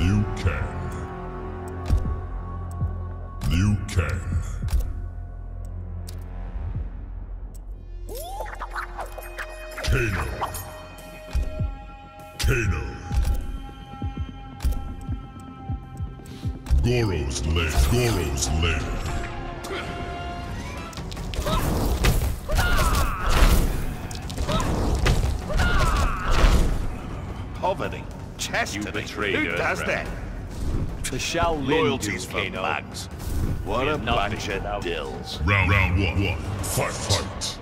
Liu Kang. Liu Kang. Kano. Kano. Goro's Lair. Goro's Lair. Poverty. Chastity. Who does that? The Shaolin Loyalties for Kano. mugs. What a bunch of dills. Round one. Fight.